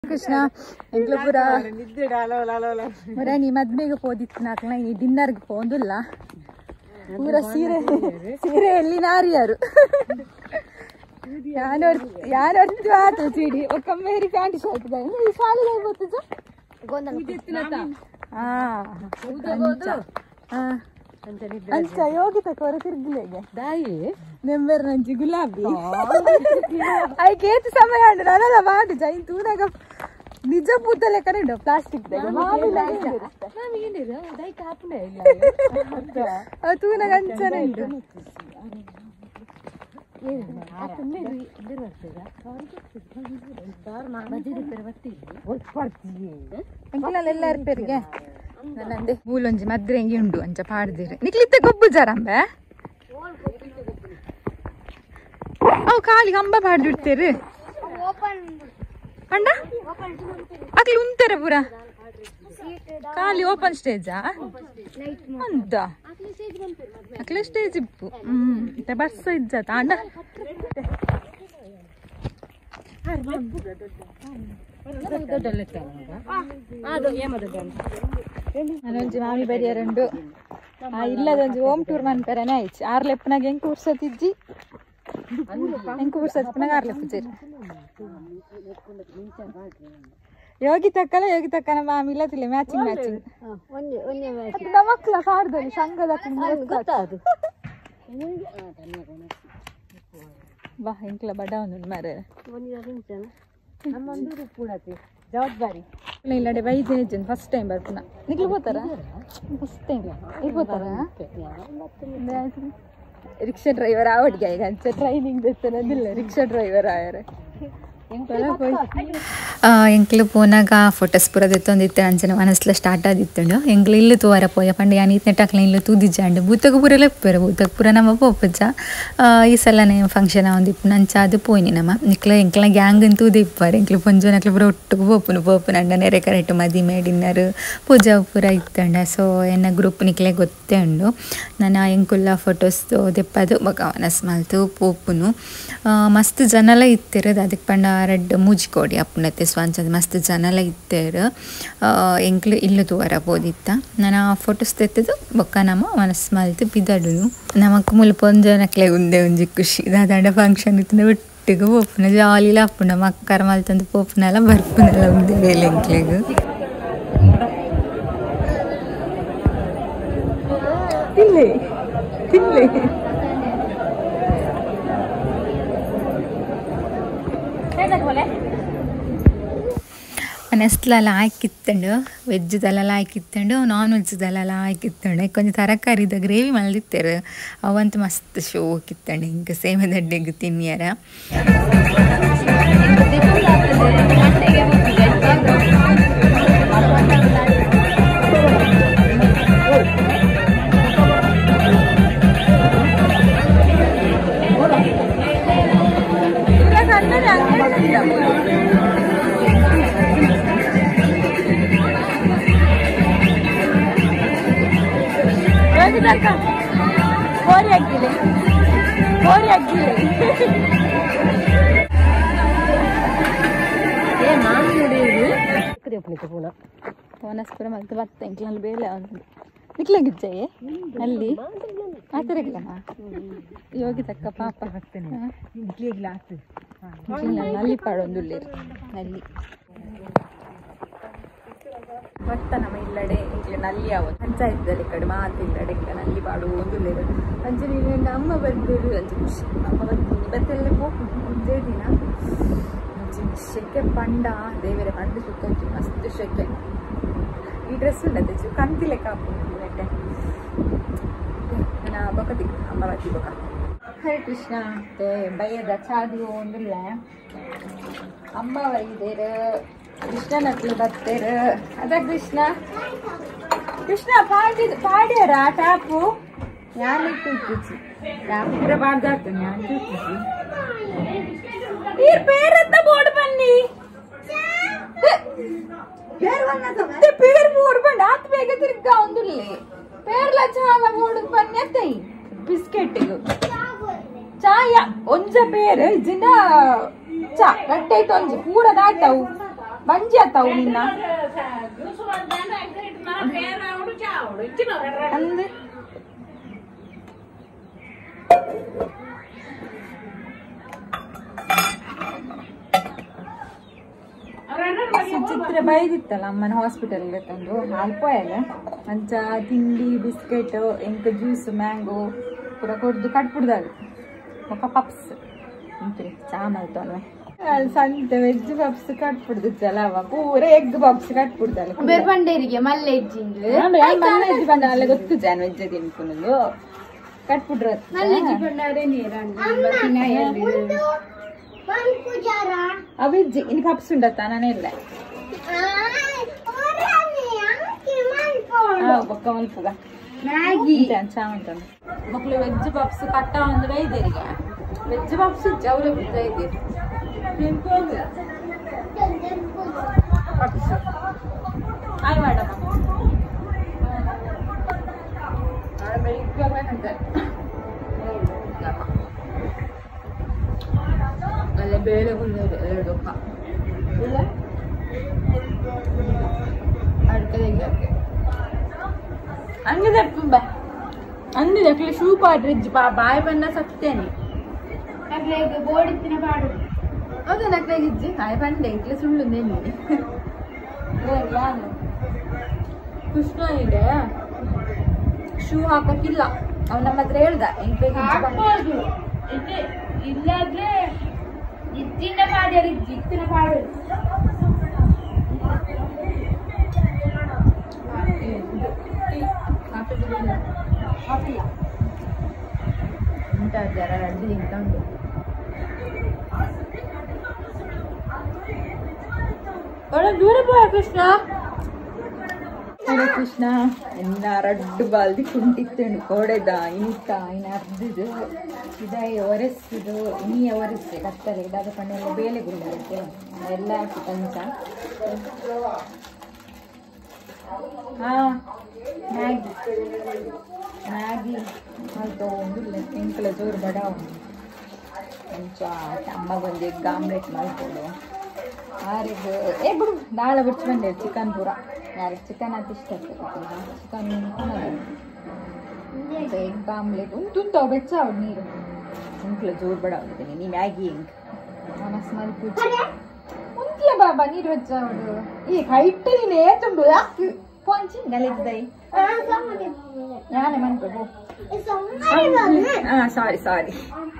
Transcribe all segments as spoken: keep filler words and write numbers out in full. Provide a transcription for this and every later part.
ಕೃಷ್ಣ ಎಂಕ್ಲು ಪೂರ ಪೂರ ನೀ ಮದ್ಮೆಗೆ ಪೋದಿತ್ತು ನಾಲ್ಕನ ನೀ ಡಿನ್ನರ್ಗೆ ಪೋಂದಿಲ್ಲ ಪೂರ ಸೀರೆ ಸೀರೆ ಎಲ್ಲಿ ನಾರಿಯಾರು ಯಾನ್ ಯಾನ್ ಹೊರ್ತು ಆತು ಚೀಡಿ ಒಕ್ಕ ಮೇರಿ ಪ್ಯಾಂಟ್ ಶರ್ಟ್ ಈ ಶಾಲೆಗೆ ಗೊತ್ತಿದ್ದ ಹಾ ಹಾ ಅಂಚ ಯೋಗಿ ತಕೋರ ತಿರ್ಗಿಲೆಗೆ ದಾಯಿ ನೆಂಬರ್ ನಂಚಿ ಗುಲಾಬಿ ಅಯ್ಯ ಕೇತು ಸಮಯ ಅಂಡ್ ನನಲ್ಲ ಮಾಡಿ ಜೈನ್ ತೂನಾಗ ನಿಜ ಪೂತಲೆ ಕರೆಂಡು ಪ್ಲಾಸ್ಟಿಕ್ ತೂನಾಗ ಅಂಚನೆ ಉಂಟು ಎಲ್ಲ ಇರ್ಪೇರಿಗೆ ನಂದೆ ಮೂಲೊಂಜಿ ಮದ್ರೆ ಹೆಂಗೆ ಉಂಡು ಅಂಚ ಪಾಡ್ದಿರಿ ನಿಕ್ಲಿತ್ತ ಗೊಬ್ಬು ಜರಂಬೆ ಅವು ಕಾಲಿಗೆ ಅಂಬ ಪಾಡ್ದಿಡ್ತೇರಿ ಪಂಡ ಅಕ್ಲಿ ಉಂತಾರೆ ಪೂರ ಖಾಲಿ ಓಪನ್ ಸ್ಟೇಜಾ ಅಂತ ಅಕ್ಲೆ ಸ್ಟೇಜ್ ಇಪ್ಪು ಹ್ಮ್ ಬಸ್ ಇಜ್ಜತ ಅಂಡ ನಾನೊಂಜಿ ಮಾಮಿ ಬರಿಯರಂಡು ಇಲ್ಲದೊಂಜಿ ಹೋಮ್ ಟೂರ್ ಮನ್ಪೆರನೆ ಆಯ್ತು ಆರ್ ಲೆಪ್ಪನಾಗ ಹೆಂಗ್ ಕೂರ್ಸತಿಜ್ಜಿ ಹೆಂಗ್ ಕೂರ್ಸತ್ನಾಗ ಆರ್ ಲೆಪ್ಪ ಸೇರಿ ಯೋಗಿ ತಕ್ಕಲ್ಲ ಯೋಗಿ ತಕ್ಕನ ಮಾಮಿ ಇಲ್ಲತಿಲ್ಲ ಮ್ಯಾಚಿಂಗ್ ಮ್ಯಾಚಿಂಗ್ ಮಕ್ಕಳ ಪಾಡ್ದಲ್ಲಿ ಸಂಘದ ಬಾ ಎಂಕ್ಲ ಬಡ ಒಂದು ಮಾರೆ ಜವಾಬ್ದಾರಿ ಇಲ್ಲಡೆ ವೈದ್ಯ ಫಸ್ಟ್ ಟೈಮ್ ಬರ್ಪುನ ನಿಕ್ಲು ಹೋತಾರ ಫಸ್ಟ್ ಟೈಮ್ ಇರ್ಬೋತಾರ ರಿಕ್ಷಾ ಡ್ರೈವರ್ ಆವಡ್ಗೆ ಈಗ ಅಂಚ ಟ್ರೈನಿಂಗ್ ತೆತ್ತನದಿಲ್ಲ ರಿಕ್ಷಾ ಡ್ರೈವರ್ ಆಯಾರೆ ಎಂಕ್ಲು ಪೋನಾಗ ಫೋಟೋಸ್ ಪೂರ ತೆತ್ತೊಂದಿತ್ತೆ ಅಂಚನೆ ಮನಸ್ಲ ಸ್ಟಾರ್ಟ್ ಆದಿತ್ತಂಡು ಎಂಕ್ಲು ಇಲ್ಲು ತೂವರ ಪೋಯ ಪಂಡ ಯಾನ್ ಈತ್ನೆ ಟಾಕ್ಲ ಇಲ್ಲು ತೂದಿಜ್ಜಂಡು ಬೂತಗ ಪೂರ ಲೆಪ್ಪೆರ ಬೂತಗ ಪೂರ ನಮ್ಮ ಪೋಪಜ್ಜ ಈ ಸಲನೇ ಫಂಕ್ಷನ್ ಆವೊಂದಿಪ್ಪು ನಂಚ ಅದು ಪೋಯ್ನಿ ನಮ್ಮ ನಿಕ್ಲ ಎಂಕ್ಲ ಗ್ಯಾಂಗ್ ತೂದಿ ಇಪ್ಪಾರು ಎಂಕ್ಲು ಪೊಂಜೋನ ಅಕ್ಲು ಪೂರ ಒಟ್ಟಿಗೆ ಪೋಪುನು ಪೋಪುನ ಅಂಡ ನೆರೆ ಕರೆಕ್ಟ್ ಮದಿಮೆ ಡಿನ್ನರ್ ಪೂಜಾ ಪೂರ ಇತ್ತಂಡ ಸೊ ಎನ್ನ ಗ್ರೂಪ್ ನಿಕ್ಲೆ ಗೊತ್ತೇ ಉಂಡು ನಾನು ಎಂಕುಲ್ಲ ಫೋಟೋಸ್ ದೆಪ್ಪದು ಬೊಕ ಮನಸ್ ಮಲ್ತು ಪೋಪುನು ಮಸ್ತ್ ಜನಲ ಇತ್ತಿರೋದು ಅದಕ್ಕೆ ಪಂಡ ರೆಡ್ ಮೂಜಿಕೋಡಿ ಅಪ್ಪನತ್ತೆ ಸ್ವಾಂಚದ ಮಸ್ತ್ ಜನಲ ಇತ್ತೇರು ಎಂಕ್ಲು ಇಲ್ಲು ತೂವರ ಬೋದಿತ್ತ ನಾನು ಆ ಫೋಟೋಸ್ ತೆತ್ತದು ಬೊಕ್ಕ ನಮ್ಮ ಮನಸ್ಸು ಮಲ್ತು ಬಿದಡುನು ನಮಕ್ ಮುಲ್ಪ ಒಂಜನಕ್ಲೆ ಉಂದೆ ಒಂಜಿ ಖುಷಿ ದಾದಂಡ ಫಂಕ್ಷನ್ ಇತ್ತು ಒಟ್ಟಿಗೆ ಪೋಪುನ ಜಾಲಿಲ ಅಪ್ಪುನ ಮಕ್ಕರ ಮಲ್ತಂದು ಪೋಪುನೆಲ್ಲ ಬರ್ಪುನೆಲ್ಲ ಉಂದೆ ಬೇಲೆ ಎಂಕ್ಲೆಗು ತಿನ್ಲೆ ತಿನ್ಲೆ ಮನೆಸ್ಲೆಲ್ಲ ಹಾಕಿತ್ತಂಡು ವೆಜ್ದೆಲ್ಲ ಹಾಕಿತ್ತಂಡು ನಾನ್ ವೆಜ್ದೆಲ್ಲ ಹಾಕಿತ್ತಂಡು ಕೊಂಚ ತರಕಾರಿದ ಗ್ರೇವಿ ಮಲ್ದಿತ್ತೇರು ಅವಂತೂ ಮಸ್ತ್ ಶೋಕ್ ಇತ್ತಂಡು ಹಿಂಗೆ ಸೇಮೆ ದಡ್ಡೆಗೆ ತಿನ್ನಿಯಾರ ಕೋರಿ ಹಾಕಿದೆ ಕೋರಿ ಹಾಕಿದೆ ವನಸ್ಪುರ ಮತ್ತೆ ಭತ್ತ ಎಂಕ್ಲಲ್ಲಿ ಬೇಳೆ ನಿಕ್ಲಾಗಿಜ್ಜೆ ಅಲ್ಲಿ ಆ ಥರಗಿಲ್ಲಮ್ಮ ಯೋಗಿ ತಕ್ಕ ಪಾಪ ಹಾಕ್ತೇನೆ ನಲ್ಲಿ ಪಾಡೊಂದುಳ್ಳಿ ನಲ್ಲಿ ಭತ್ತ ನಮ್ಮ ಇಲ್ಲಡೆ ಇಂಕ್ಲೆ ನಲ್ಲಿ ಆವತ್ತು ಪಂಚಾಯತ್ದಲ್ಲಿ ಕಡೆ ಮಾತು ಇಲ್ಲಡೆ ಇಂಕ ನಲ್ಲಿ ಪಾಡು ಒಂದುಲ್ಲೇರು ಅಂಚೆ ನೀನು ಅಮ್ಮ ಬರ್ಬೇರು ಅಂಚೆ ಖುಷಿ ಅಮ್ಮ ಬರ್ತೀನಿ ಬತ್ತೆಲ್ಲ ಹೋಗು ಮುಂದೆ ದಿನ ಅಂಚೆ ಶೆಕೆ ಪಂಡ ದೇವರೇ ಪಂಡ ಸುತ್ತಂಚು ಮಸ್ತ್ ಶೆಕೆ ಈ ಡ್ರೆಸ್ ಉಂಡತ್ತೆ ಕಂತಿ ಲೆಕ್ಕ ಹಾಕೊಂಡು ನೆಟ್ಟೆ ನಾನು ಬೊಕತಿ ಅಮ್ಮ ಬತ್ತಿ ಬೊಕ ಹರೇ ಕೃಷ್ಣ ಮತ್ತೆ ಬಯ್ಯದ ಚಾದಿ ಒಂದಿಲ್ಲ ಅಮ್ಮ ಬೈದೇರು ಕೃಷ್ಣನಕ್ಲು ಬರ್ತೇರು ಅದ ಕೃಷ್ಣ ಕೃಷ್ಣ ಪಾಡಿ ಪಾಡ್ಯಾರ ಟ್ಯಾಪು ಯಾರು ಇಟ್ಟಿಸಿ ಟ್ಯಾಪ್ ಪೂರ ಪಾಡ್ದಾಗ್ತಾನೆ ಯಾರು ಇಟ್ಟಿಸಿ ನೀರ್ ಪೇರತ್ತ ಬೋರ್ಡ್ ಬನ್ನಿ పేరు మూడు బండి ఆత్ బేగ తిరిగ్గా ఉందిలే పేర్ల చాలా మూడు పని ఎత్తాయి బిస్కెట్ ಚಾಯ ಒಂಜ ಪೇರು ಇಜ್ಜಿಂದ ಚಾ ಗಟ್ಟೆ ಒಂಜಿ ಪೂರ ದಾಟವು ಬಂಜಿ ಆತಾವು ನಿನ್ನ ಅಂದೆ ಚಿತ್ರ ಬೈದಿತ್ತಲ್ಲ ಅಮ್ಮನ ಹಾಸ್ಪಿಟಲ್ಗೆ ತಂದು ಅಲ್ಪಾಯಾಗ ಅಂಚ ತಿಂಡಿ ಬಿಸ್ಕೆಟ್ ಎಂಕ ಜ್ಯೂಸ್ ಮ್ಯಾಂಗೋ ಪೂರ ಕೊಡ್ದು ಕಟ್ಬಿಡ್ದಾಗ ಒಕ್ಕ ಪಪ್ಸ್ ಅಂತೀರಿ ಚಾಮಲ್ತಲ್ವೇ ಸಂತೆ ವೆಜ್ ಪಪ್ಸ್ ಕಟ್ಬಿಡ್ದಿತ್ತಲ್ಲ ಅವ ಪೂರ ಎಗ್ ಪಪ್ಸ್ ಕಟ್ಬಿಡ್ದಲ್ಲ ಬೇರ್ಪಂಡೇರಿಗೆ ಮಲ್ಲೆ ಇಜ್ಜಿಂದು ಮಲ್ಲೆ ಇಜ್ಜಿ ಬಂದ ಅಲ್ಲ ಗೊತ್ತು ಜಾನ್ ವೆಜ್ ತಿನ್ಕೊಂಡು ಕಟ್ಬಿಡ್ರ ಮಲ್ಲೆ ಇಜ್ಜಿ ಬಂಡಾರೆ ಅವಿಜ್ಜಿ ಇನ್ನು ಪಪ್ಸ್ ಉಂಡತ್ತ ನಾನೇ ಇಲ್ಲ ಬೊಕ್ಕ ಮಲ್ಪುಗ ಮ್ಯಾಗಿ ಚಾಮಂತ ಮಕ್ಳು ವೆಜ್ ಪಪ್ಸ್ ಕಟ್ಟ ಒಂದು ವೈದ್ಯರಿಗೆ ವೆಜ್ ಪಪ್ಸ್ ಜವರ ವೈದ್ಯರು ಪಪ್ಸ್ ಆಯ್ ಮಾಡಮ್ಮ ಬೆಳಿಗ್ಗೆ ಹೋಗ್ಬೇಕಂತೆ ಅಲ್ಲೇ ಬೇಳೆ ಹುಲ್ಲೇರು ಎರಡು ಇಲ್ಲ ಅಡ್ಕದೆಗೆ ಹಂಗಿದೆ ತುಂಬ ಅಂದಿದೆ ಅಕ್ಲಿ ಶೂ ಪಾಡ್ರಿಜ್ಜಿ ಬಾ ಬಾಯಿ ಬಣ್ಣ ಸತ್ತೇನೆ ನಕ್ಲೆಗ್ ಬೋಡಿತ್ತಿನ ಪಾಡು ಹೌದು ನಕ್ಲೆಗಿಜ್ಜಿ ಬಾಯಿ ಬಂಡೆ ಇಟ್ಲೆ ಸುಳ್ಳು ನೆನ್ನಿ ನಾನು ಕೃಷ್ಣ ಇದೆ ಶೂ ಹಾಕಕ್ಕಿಲ್ಲ ಅವ್ನು ನಮ್ಮ ಹತ್ರ ಹೇಳ್ದ ಹಾಕ್ಬೋದು ಇಲ್ಲಾದ್ರೆ ಇದ್ದಿನ ಪಾಡ್ಯಾರ ಇತ್ತಿನ ಪಾಡು ಹಾಕಿಲ್ಲ ಉಂಟ ಜರ ಅಡ್ಡಿ ಅಂತ ಉಂಟು ಒಳ್ಳೆ ದೂರ ಪೋಯ ಕೃಷ್ಣ ಹರೇ ಕೃಷ್ಣ ಇನ್ನ ರಡ್ಡು ಬಾಲ್ದಿ ಕುಂಟಿತ್ತೇನು ಕೋಡೆದ ಇನಿಕ ಇನ್ನು ಅರ್ದಿದು ಇದಾಯಿ ಒರೆಸಿದು ಇನಿ ಒರೆಸಿ ಕತ್ತಲೆ ಇದಾದ ಕಣ್ಣೆಲ್ಲ ಬೇಲೆ ಗುರುಂಬರುತ್ತೆ ಎಲ್ಲ ಹಾಕಿ ಪಂಚ ಹಾ ಮ್ಯಾಗಿ ಮ್ಯಾಗಿ ಆಯ್ತು ಒಂದಿಲ್ಲ ಎಂಕಲ ಜೋರು ಬಡ ಕೊಂಚ ಅಮ್ಮಗೊಂದು ಎಗ್ ಆಮ್ಲೆಟ್ ಮಾಡ್ಕೊಡು ಆರಿದು ಏ ಬಿಡು ದಾಳ ಬಿಡ್ಸಿ ಬಂದೆ ಚಿಕನ್ ಪೂರ ಯಾರಿಗೆ ಚಿಕನ್ ಅಂತ ಇಷ್ಟ ಆಗ್ತದೆ ಚಿಕನ್ ಎಗ್ ಆಮ್ಲೆಟ್ ಒಂದು ತುಂತಾವು ಬೆಚ್ಚ ಅವ್ರು ನೀರು ಎಂಕಲ ಜೋರು ಬಡ ಹೋಗಿದ್ದೀನಿ ನೀ ಮ್ಯಾಗಿ ಹೆಂಗೆ ಮನಸ್ಸು ಮಾಡಿ ಪೂಜೆ ಉಂಟ್ಲ ಬಾಬಾ ನೀರು ಬೆಚ್ಚ ಅವಳು ಈಗ ಹೈಟ್ ನೀನು ಏತುಂಡು ಯಾಕೆ ಪಂಚಿ ಗಲೀಜ್ದೈ ನಾನೇ ಮನ್ಕೋದು ಹಾ ಸಾರಿ ಸಾರಿ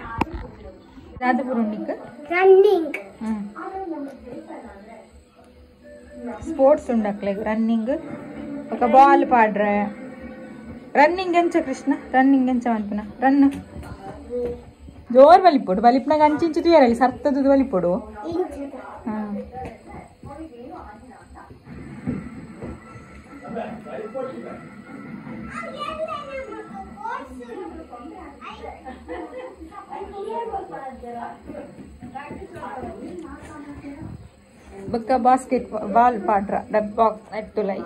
ರಾಜಪುರ ರನ್ನಿಂಗ್ ಹ್ಮ್ ಸ್ಪೋರ್ಟ್ಸ್ ఉండట్లే రన్నింగ్ ఒక బాల్ పాడ్రే రన్నింగ్ ఎంచ కృష్ణ రన్నింగ్ ఎంచ అనుకున్నా రన్ జోర్ వలిపోడు వలిపినాక అంచించు తీయాలి సర్తదు వలిపోడు बक्का बास्केट बाल पाड्रा डब्बा नेट्टु लೈ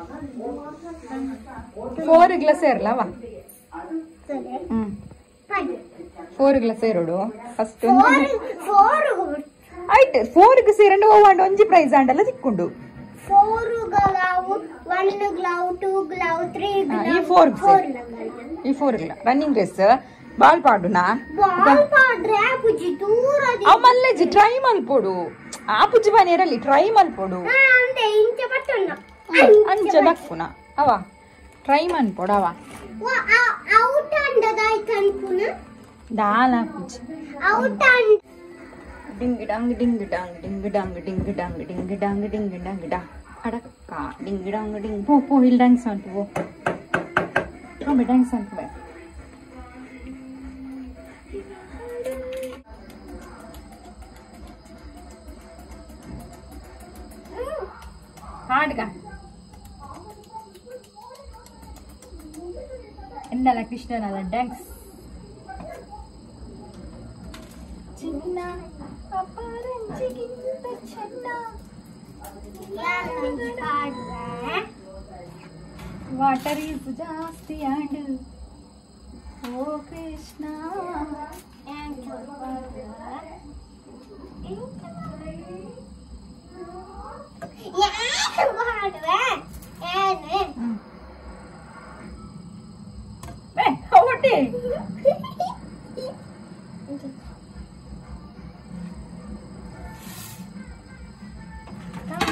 फोर ಇಗ್ಲ ಸೇರಲವ ಹ್ಮ್ फोर ಇಗ್ಲ ಸೇರೋಡು ಫಸ್ಟ್ ಒಂದು ಫೋರ್ ಆಯ್ತು फोर ಗೆ ಸೇರಂಡು ಓವಾಂಡ ಒಂಜಿ ಪ್ರೈಸ್ ಆಂಡಲ್ಲ ತಿಕ್ಕೊಂಡು फोर ಗ್ಲೌ ಒನ್ ಗ್ಲೌ ಟೂ ಗ್ಲೌ ತ್ರೀ ಗ್ಲೌ ಈ फोर ಈ फोर ಇಗ್ಲ ರನ್ನಿಂಗ್ ರೇಸ್ ಬಾಲ್ ಪಾಡುನಾ ಬಾಲ್ ಪಾಡ್ರೆ ಪುಜಿ ದೂರದಿ ಅವ ಮಲ್ಲೆಜಿ ಟ್ರೈ ಮಲ್ಪೋಡು ಆ ಪುಜಿ ಬನೇರಲ್ಲಿ ಟ್ರೈ ಮಲ್ಪೋಡು ಅಂದೆ ಇಂಚ ಪಟ್ಟಣ್ಣ ಅಂಚ ದಕ್ಕುನ ಅವ ಟ್ರೈ ಮನ್ಪೋಡು ಅವ ಔಟ್ ಅಂಡದಾಯ್ ಕನ್ಪುನ ದಾಲ ಪುಜಿ ಔಟ್ ಅಂಡ್ ಡಿಂಗ್ ಡಂಗ್ ಡಿಂಗ್ ಡಂಗ್ ಡಿಂಗ್ ಡಂಗ್ ಡಿಂಗ್ ಡಂಗ್ ಡಿಂಗ್ ಡಂಗ್ ಡಿಂಗ್ ಡಂಗ್ ಡಾ ಅಡಕ್ಕ ಡಿಂಗ್ ಡಂಗ್ ಡಿಂಗ್ ಪೋ ಪೋ ಇಲ್ಲಿ ಡ್ಯಾನ್ಸ್ ಮಾಡ್ತು ಪೋ ಒಮ್ಮೆ ಡ್ಯಾನ್ಸ್ ಮಾಡ್ತು ಹಾಡ್ಗ ಎನ್ನಲ್ಲ ಕೃಷ್ಣನಲ್ಲ ಡ್ಯಾನ್ಸ್ ಚಿನ್ನ ಅಪರಂಜಿಗಿಂತ ಚೆನ್ನ ವಾಟರ್ ಈಸ್ ಜಾಸ್ತಿ ಆಂಡ್ ಓ ಕೃಷ್ಣ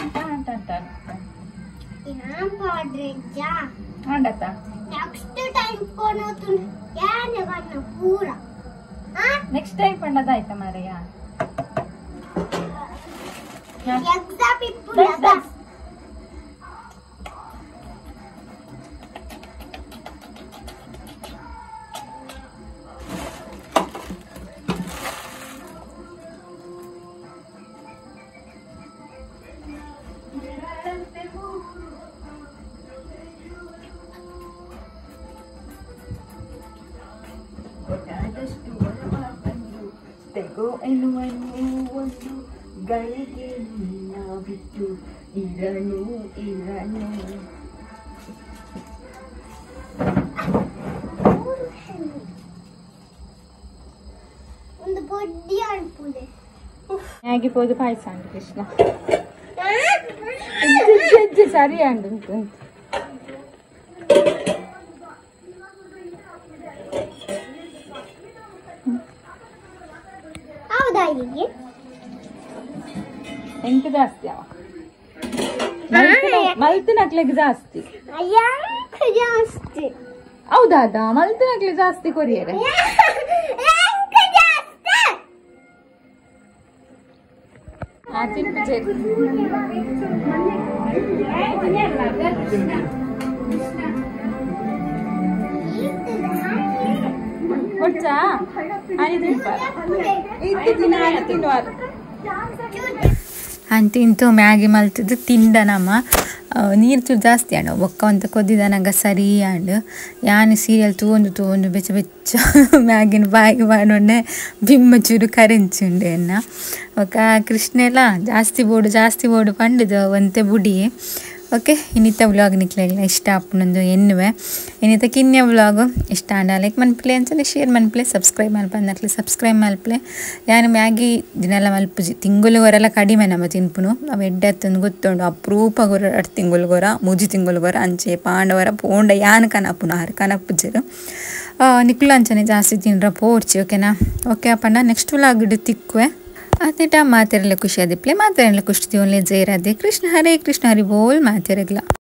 यहाँ पाड्रे जा आंडता नेक्स्ट टाइम कोनो तुम याने करना पूरा हाँ नेक्स्ट टाइम पंडा दायता मारे यार एग्जाम इप्पुला ತೆಗೋ ಎನ್ನುವನ್ನು ಒಂದು ಗಳಿಗೆ ಬಿಟ್ಟು ಇರನು ಇರನು ಒಂದು ಬೊಡ್ಡಿ ಅನ್ಪುಲೆ ಮ್ಯಾಗಿ ಪೋದು ಪಾಯಸ ಅಂಡು ಕೃಷ್ಣ ಸರಿ ಅಂಡು ಹೌದಾ ಹೀಗೆ ಎಂಟು ಜಾಸ್ತಿ ಅವ ಮಲ್ತು ನಕ್ಲಿಗೆ ಜಾಸ್ತಿ ಯಾಕೆ ಜಾಸ್ತಿ ಹೌದಾದ ಮಲ್ತು ನಕ್ಲಿಗೆ ಜಾಸ್ತಿ ಕೊರಿಯರೆ ಕೊಡ್ಚಾ ಅಂತ ಇಂತು ಮ್ಯಾಗಿ ಮಲ್ತದ್ದು ತಿಂದ ನಮ್ಮ ನೀರು ಚೂರು ಜಾಸ್ತಿ ಅಂಡು ಒಕ್ಕ ಅಂತ ಕೊದ್ದಿದ ನಂಗೆ ಸರಿ ಅಂಡು ಯಾನು ಸೀರಿಯಲ್ ತೂಂದು ತೂಂದು ಬೆಚ್ಚ ಬೆಚ್ಚ ಮ್ಯಾಗಿನ ಬಾಯಿಗೆ ಮಾಡೋಣೆ ಬಿಮ್ಮ ಚೂರು ಕರೆಂಚುಂಡೆ ಅನ್ನ ಒಕ್ಕ ಕೃಷ್ಣ ಎಲ್ಲ ಜಾಸ್ತಿ ಬೋಡು ಜಾಸ್ತಿ ಬೋಡು ಪಂಡಿದು ಒಂತೆ ಬುಡಿ ಓಕೆ ಇನ್ನಿತ್ತ ವ್ಲಾಗ್ ನಿಕ್ಲೆಲ್ಲ ಇಷ್ಟ ಅಪ್ಪನೊಂದು ಎನ್ನುವೆ ಇನ್ನಿತ್ತ ಕಿನ್ಯ ವ್ಲಾಗು ಇಷ್ಟ ಅಂಡ ಲೈಕ್ ಮನ್ಪ್ಲೆ ಅಂಚನೆ ಶೇರ್ ಮನ್ಪ್ಲೆ ಸಬ್ಸ್ಕ್ರೈಬ್ ಮಲ್ಪ ಅಂದಕ್ಲೆ ಸಬ್ಸ್ಕ್ರೈಬ್ ಮಲ್ಪ್ಲೆ ಯಾನು ಮ್ಯಾಗಿ ದಿನೆಲ್ಲ ಮಲ್ಪುಜಿ ತಿಂಗುಲುಗೊರೆಲ್ಲ ಕಡಿಮೆ ನಮ್ಮ ತಿನ್ಪುನು ಅವು ಎಡ್ಡೆ ಹತ್ತೊಂದು ಗೊತ್ತುಂಡು ಅಪರೂಪ ಗೊರ ಎರಡು ತಿಂಗುಲುಗೊರ ಮೂಜಿ ತಿಂಗುಲುಗೊರ ಅಂಚೆ ಪಾಂಡವರ ಪೋಂಡ ಯಾನು ಕನಪುನ ಆರು ಕನಪುಜರು ನಿಕ್ಲು ಅಂಚನೆ ಜಾಸ್ತಿ ತಿನ್ರ ಪೋರ್ಚಿ ಓಕೆನಾ ಓಕೆ ಅಪ್ಪಣ್ಣ ನೆಕ್ಸ್ಟ್ ವ್ಲಾಗ್ ಇಡು ತಿಕ್ಕುವೆ ಆತೇಟ ಮಾತೆರಲ್ಲ ಖುಷಿ ಆದಿಪ್ಲೆ ಮಾತೆರಲ್ಲ ಖುಷಿ ಓನ್ಲಿ ಜೈರಾದೆ ಕೃಷ್ಣ ಹರೇ ಕೃಷ್ಣ ಹರಿ ಬೋಲ್ ಮಾತೆರಗ್ಲ